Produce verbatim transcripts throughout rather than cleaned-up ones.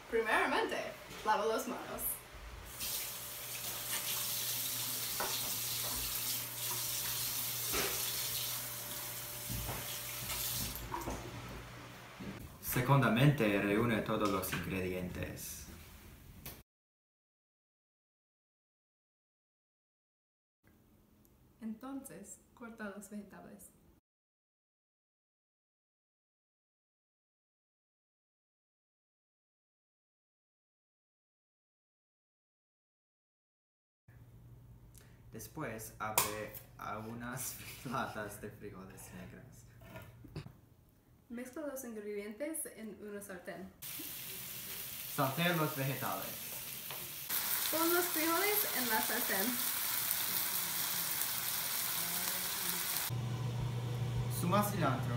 Primeramente, lava las manos. Secondamente, reúne todos los ingredientes. Entonces, corta los vegetales. Después, abre algunas latas de frijoles negras. Mezcla los ingredientes en una sartén. Saltea los vegetales. Pon los frijoles en la sartén. Suma cilantro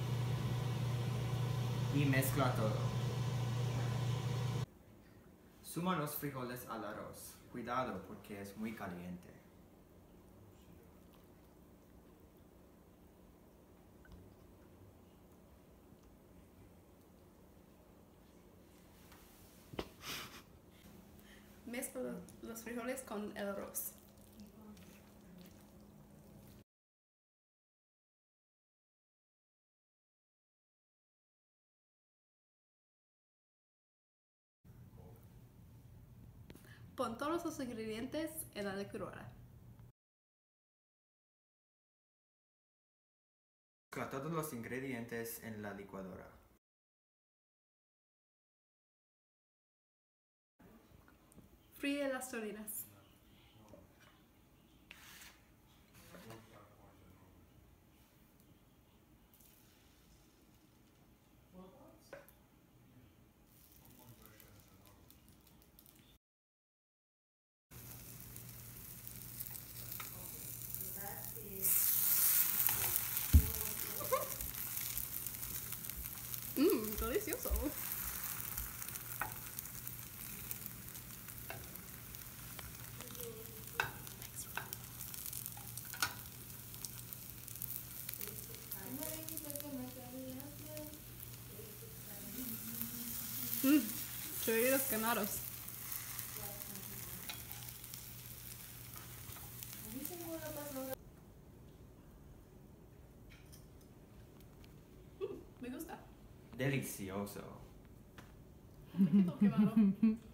y mezcla todo. Suma los frijoles al arroz. Cuidado porque es muy caliente. Mezcla los frijoles con el arroz. Pon todos los ingredientes en la licuadora. Mezcla todos los ingredientes en la licuadora. Fríe las tortillas. Mmm, delicioso. Mmm, chorritos quemados. Mm, me gusta. Delicioso. Un poquito quemado.